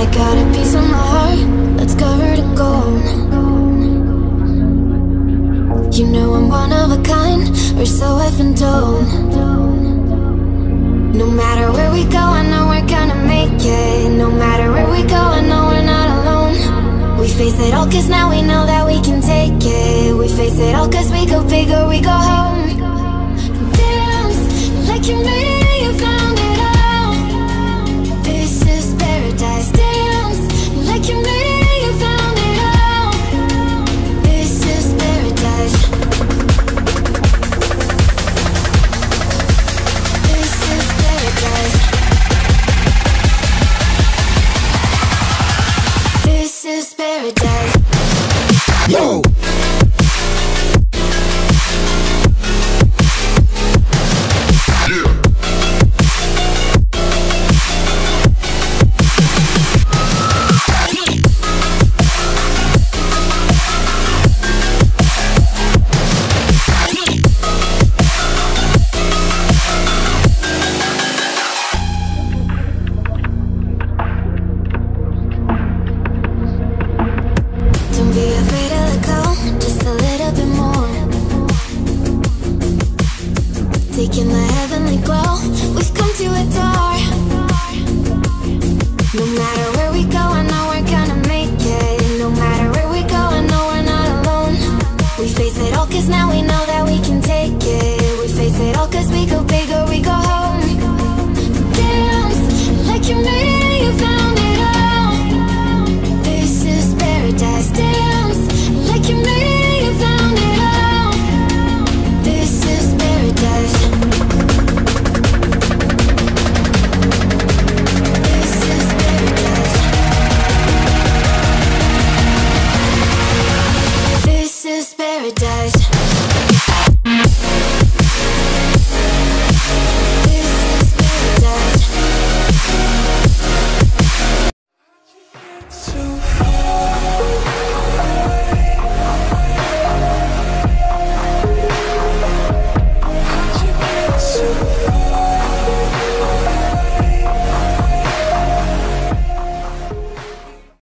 I got a piece of my heart that's covered in gold. You know I'm one of a kind, or so I've been told. No matter where we go, I know we're gonna make it. No matter where we go, I know we're not alone. We face it all cause now we know that we can take it. We face it all cause we go big or we go home. Dance like you made it and you found it all. This is paradise. Dance like you made it and you found it all. This is paradise. This is paradise. This is paradise. Yo! Taking the heavenly glow, we've come to adore. No matter where we go, I know we're gonna make it. No matter where we go, I know we're not alone. We face it all cause now we know that we can take it. We face it all cause we go big or we go home. Dance like you made it and you found it all. This is paradise. Dance like you made it and you found it all. This is paradise. This is paradise.